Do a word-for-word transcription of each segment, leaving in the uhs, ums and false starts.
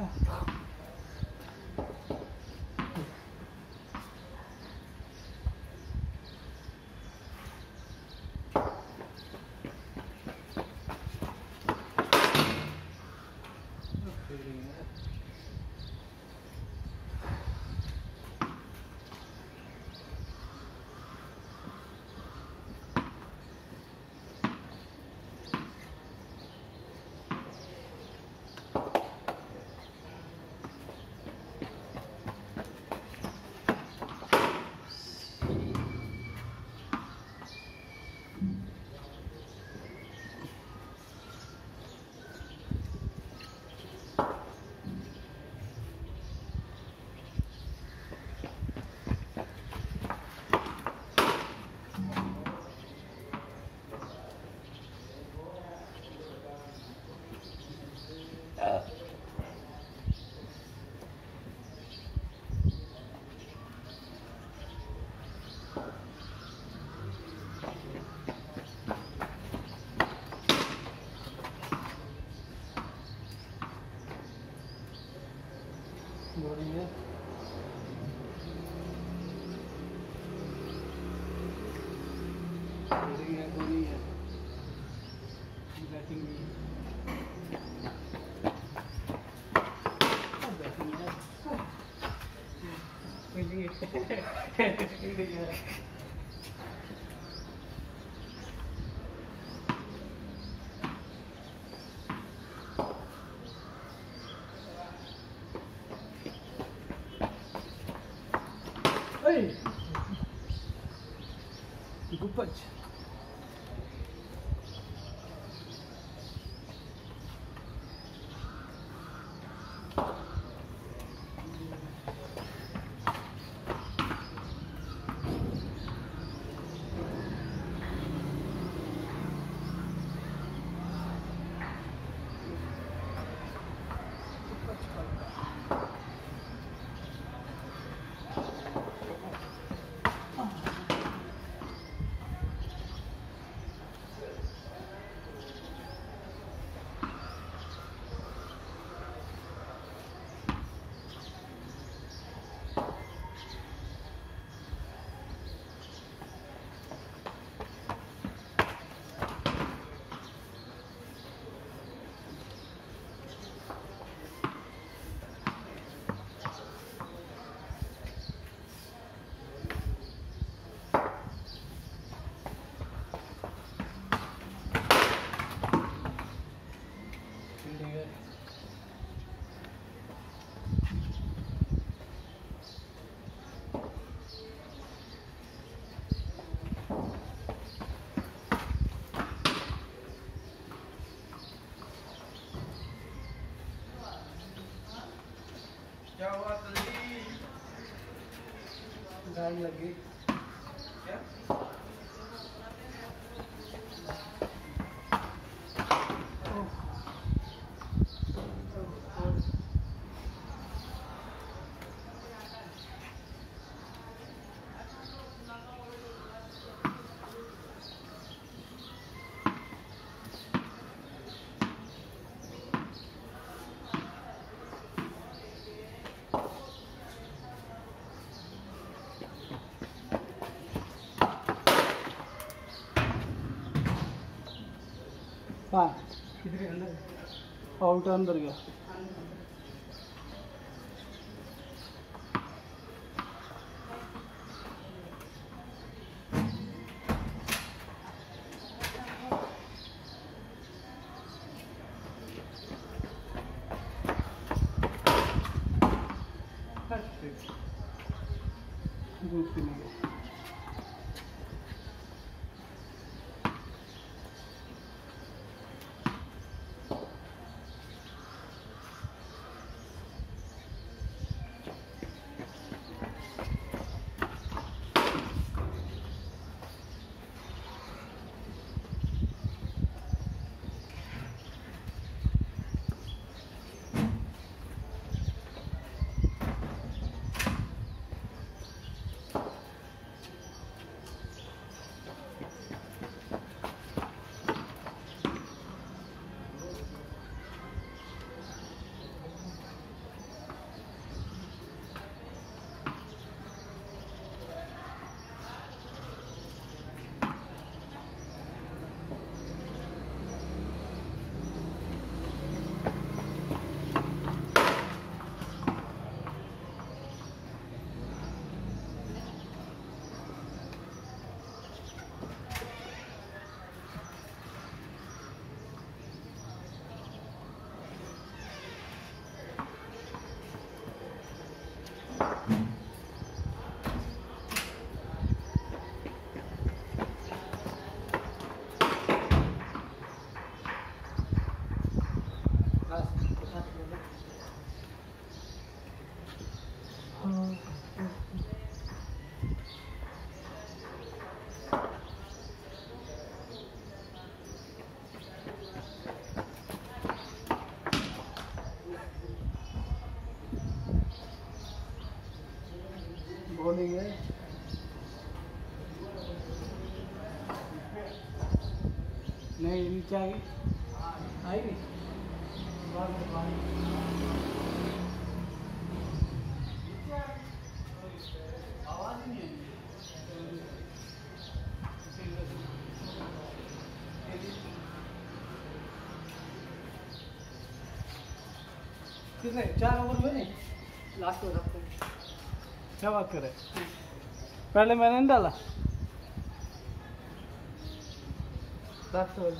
बोरी है बोरी है बोरी है बैटिंग भी बैटिंग है गुप्पच क्या हुआ जल्दी गाय लगी क्या हाँ किधर अंदर आउट अंदर गया दूसरी में गया खोलेंगे। नहीं नीचे आएगी आएगी बाद में पानी आवाज नहीं है। कितने चार ओवर हुए नहीं लास्ट ओवर आपको क्या बात करे पहले मैंने नहीं डाला लास्ट ओवर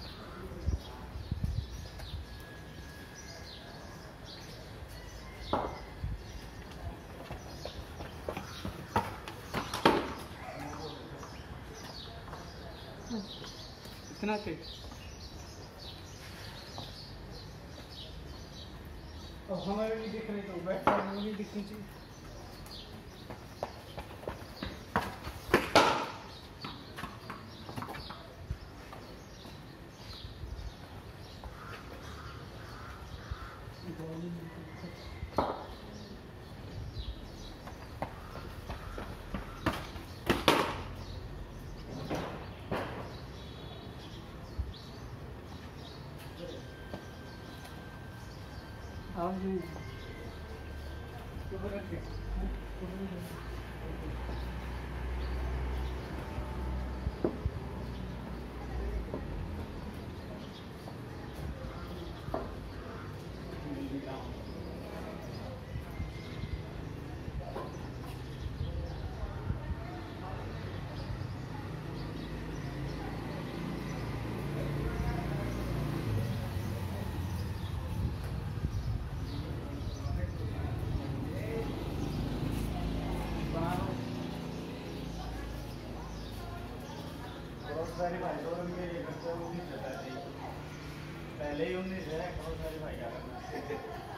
इतना चाहिए अब हमें भी दिख रही तो बैठ में भी दिखनी चाहिए। आवाज नहीं ऊपर रख दे सारे भाई लोग उनके ये करते हैं उन्हीं से जाते हैं पहले ही उन्हीं से है बहुत सारे भाई आ रहे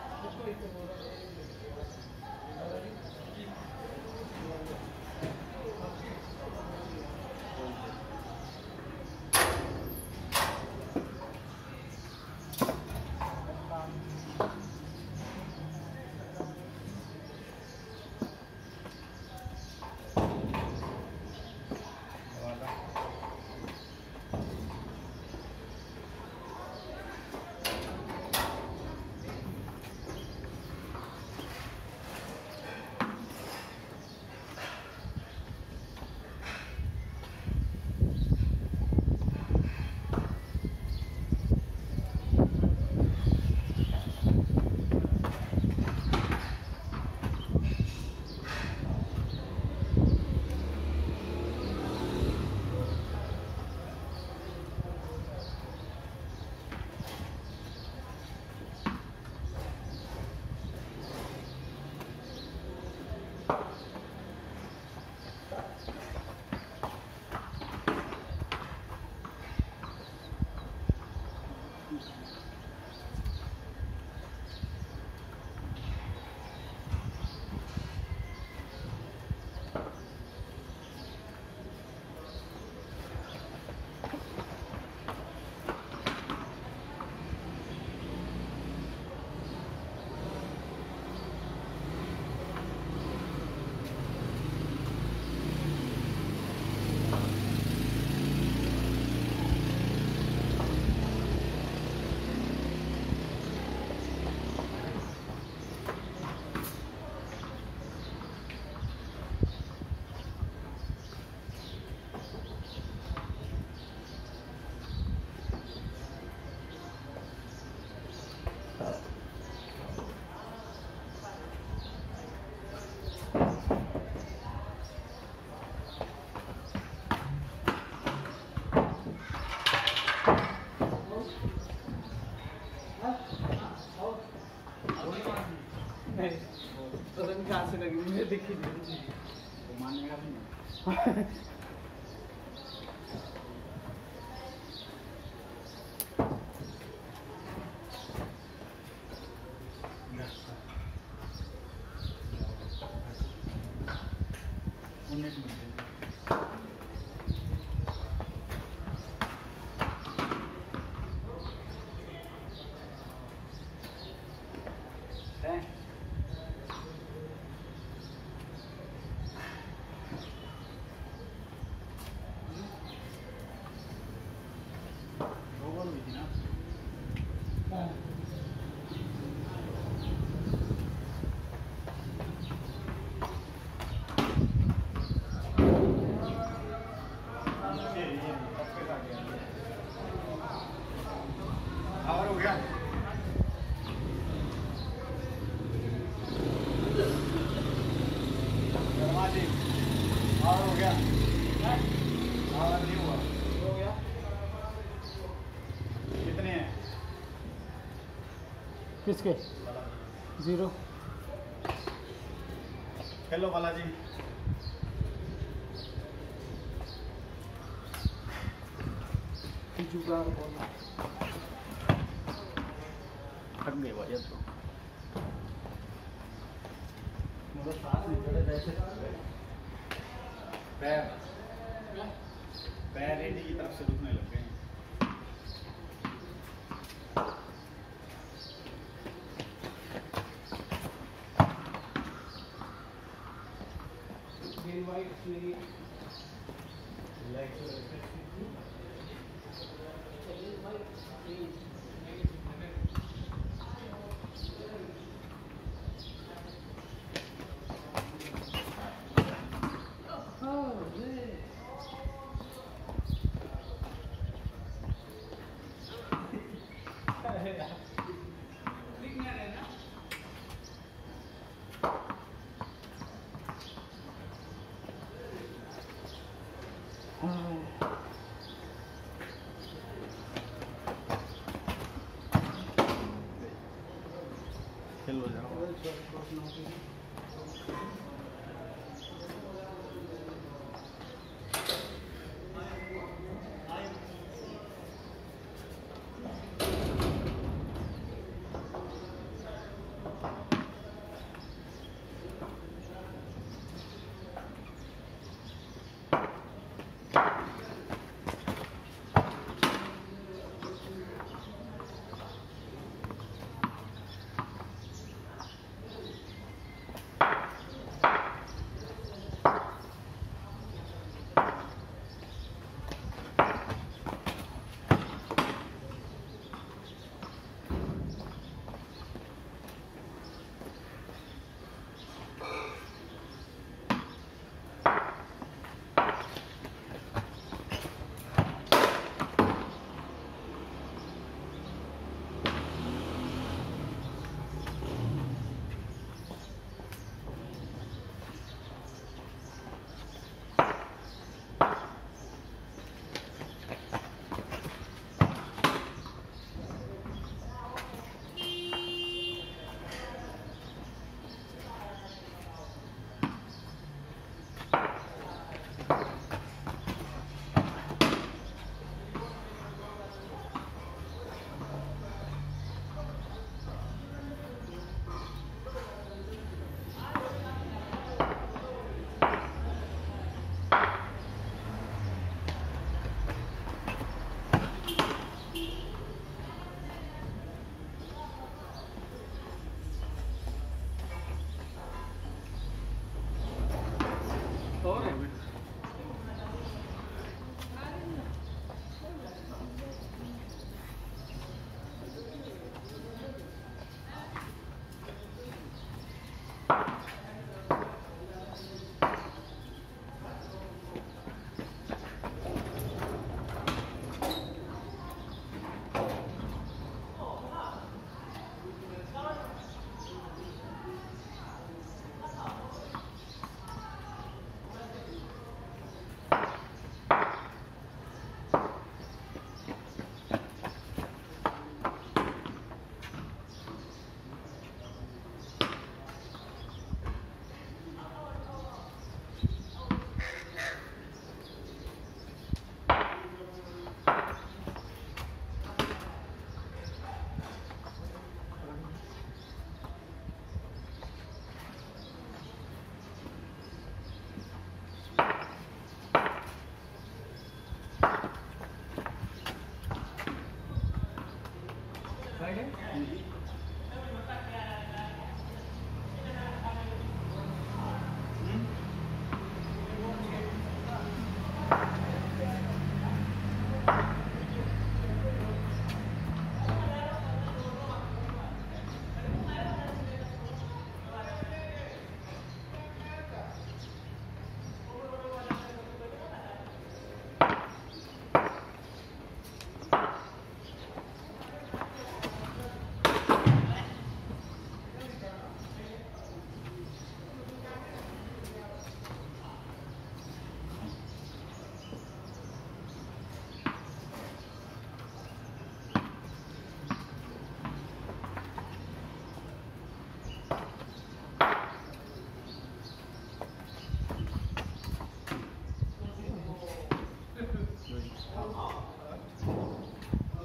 पता नहीं कहाँ से लगी मुझे दिखी नहीं वो मानेगा नहीं उन्नीस मिनट है और हो गया दरवाजे और हो गया और नहीं हुआ हो गया कितने हैं किसके जीरो हेलो बालाजी जुगाड़ बोलना थक गए भाई अब तो मतलब साथ में चले जैसे पैर पैर रेडी की तरफ से दुखने लग गए हैं Green, white, three. खेलो जाओ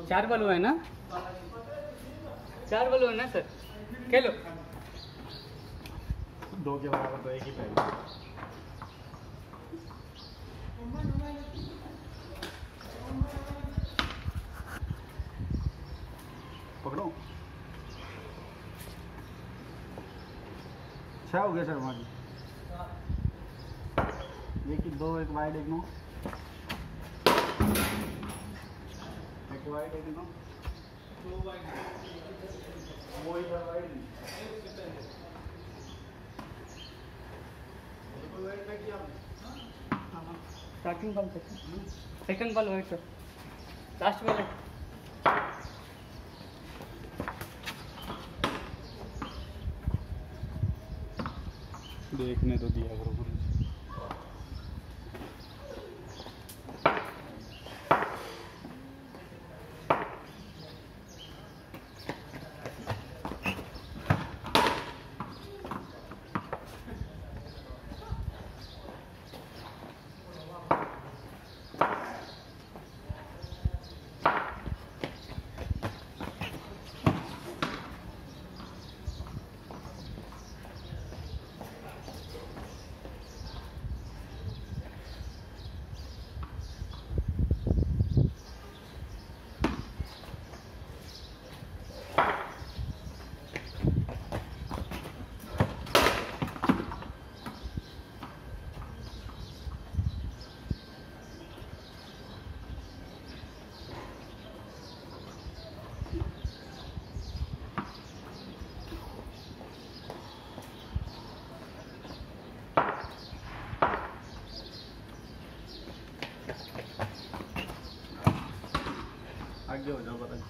चार बलू है ना, चार बलू है ना सर, खेलो। दो के बराबर तो एक ही पहले। पकड़ो। छह हो गया सर हमारी। देखिए दो, एक वाइड एक नो, एक वाइड एक नो, वो इधर wide starting ball second second ball wide sir, last ball है। देखने तो दिया करो गुरु। आगे हो जाओ पता।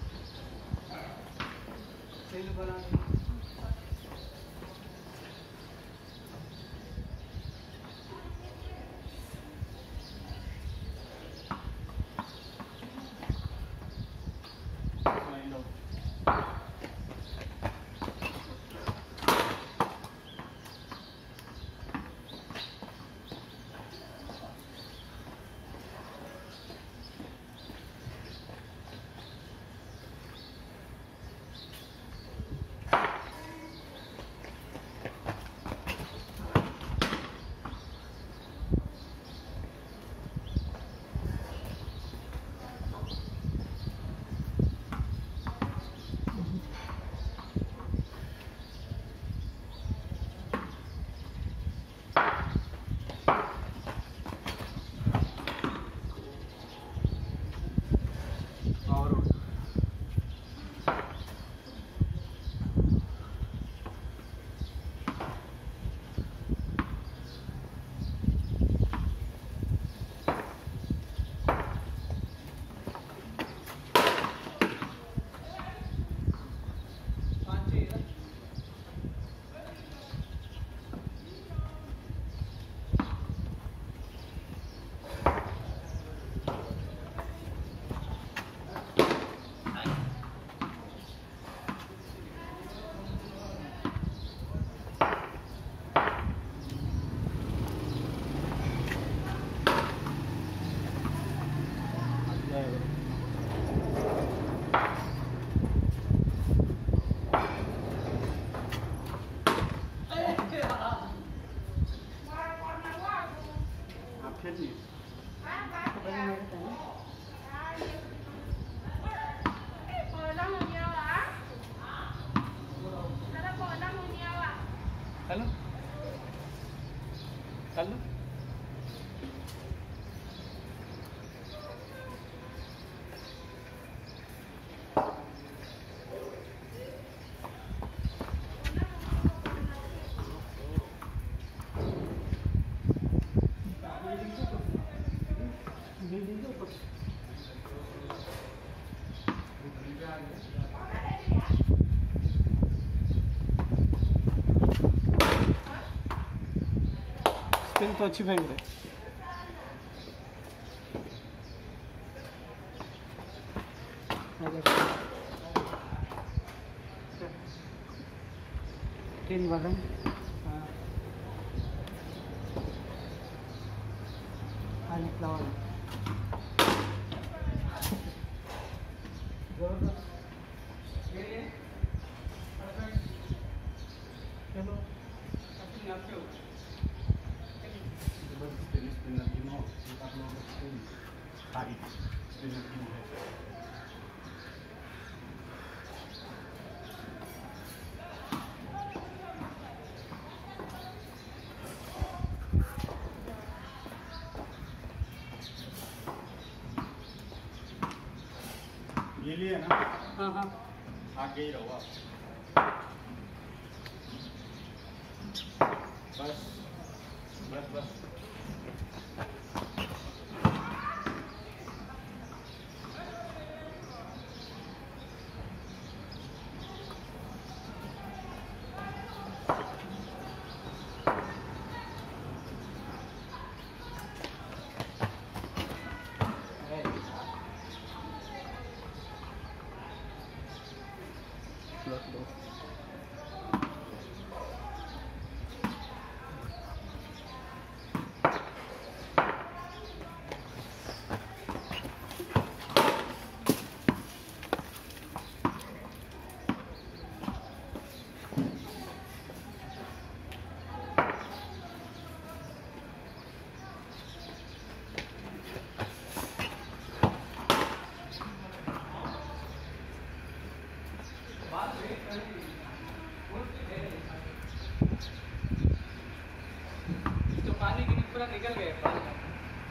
हेलो हेलो स्पिन तो अच्छी फेंक रहे। तीन बटन हाँ निकला वाला चलो ये लिए ना, हाँ हाँ आगे ही रहो आप। बस बस बस रख दो। तो पानी की पूरा निकल गया पानी का।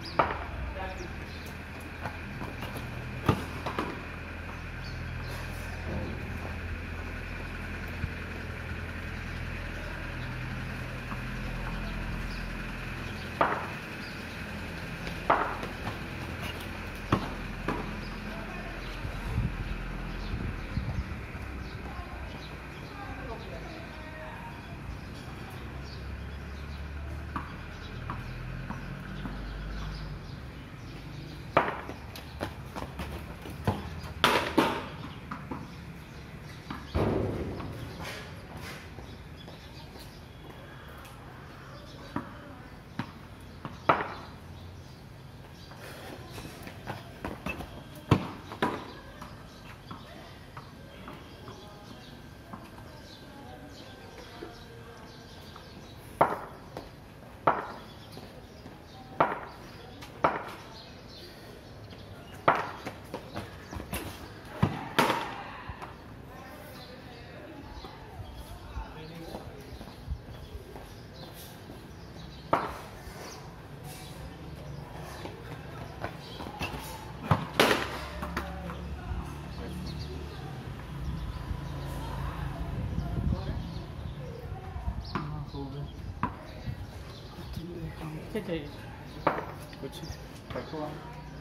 क्या चाहिए? कुछ रखो आप।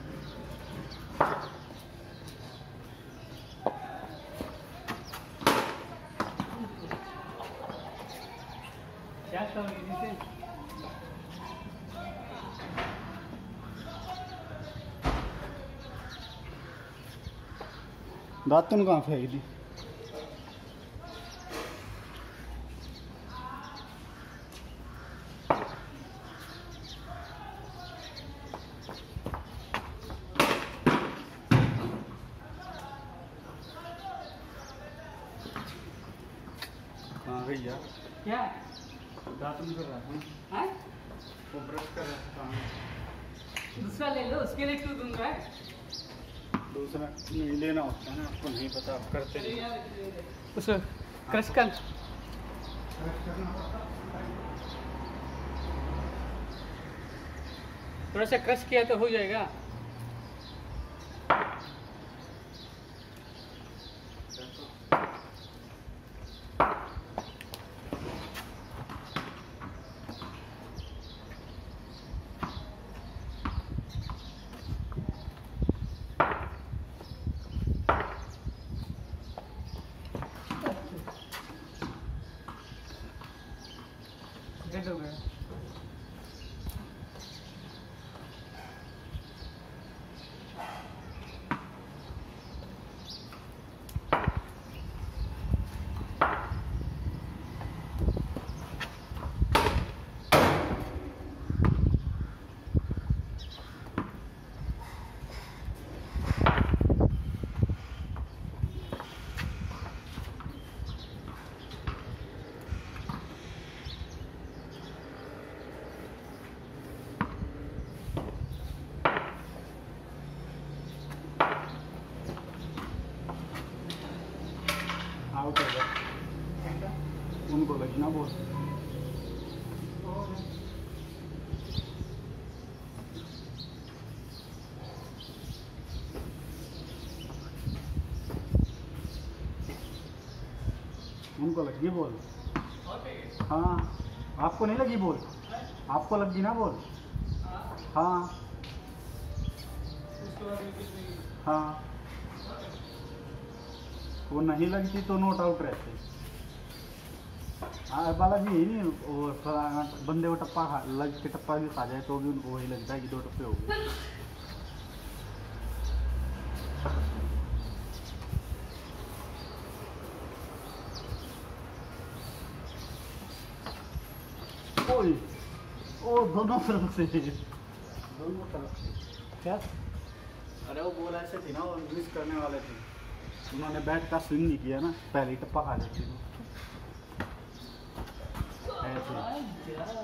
क्या करोगे जिसे? दातुन कहाँ फेंक दी? हाँ भैया, क्या? दातुन कर रहा हूँ, हाँ? वो ब्रश कर रहा था। दूसरा ले लो, उसके लिए क्यों दूंगा? दूसरा नहीं लेना होता है ना, आपको नहीं पता, आप करते नहीं। उसको क्रश कर। थोड़ा सा क्रश किया तो हो जाएगा। डेड हो गया। आउट हो गया, उनको लगी ना बोल। उनको लगी बोल। हाँ, आपको नहीं लगी बोल? आपको लगी ना बोल? हाँ हाँ, वो नहीं लगती तो नोट आउट रहते। हाँ बालाजी यही नहीं, वो थोड़ा बंदे को टप्पा खा लग के टप्पा भी खा जाए तो भी उनको वही लगता है कि दो टप्पे हो गए। ओए, ओ दोनों तरफ से, दोनों तरफ से। क्या? अरे वो बोल ऐसे थी ना, वो मिस करने वाले थे, उन्होंने बैट का स्विंग नहीं किया ना, पहले ही टप्पा खा जाती थी ऐसे।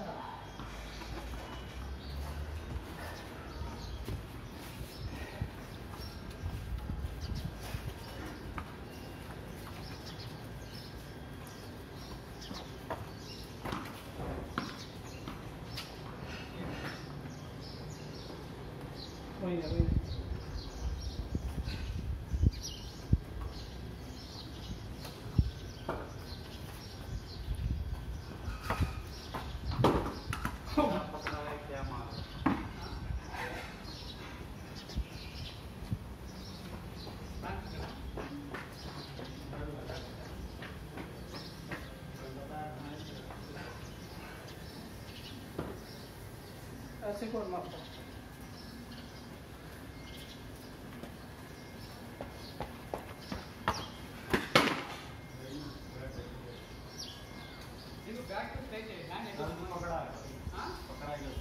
वही है, वही है। पकड़ा है क्या मार। ऐसे कौन मारता है? पकड़ा है, पकड़ा है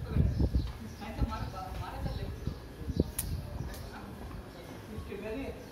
इसके मेरी